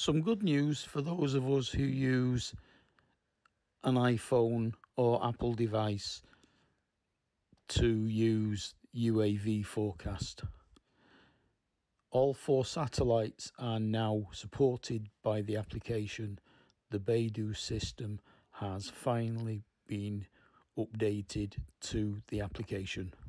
Some good news for those of us who use an iPhone or Apple device to use UAV forecast. All 4 satellites are now supported by the application. The Beidou system has finally been updated to the application.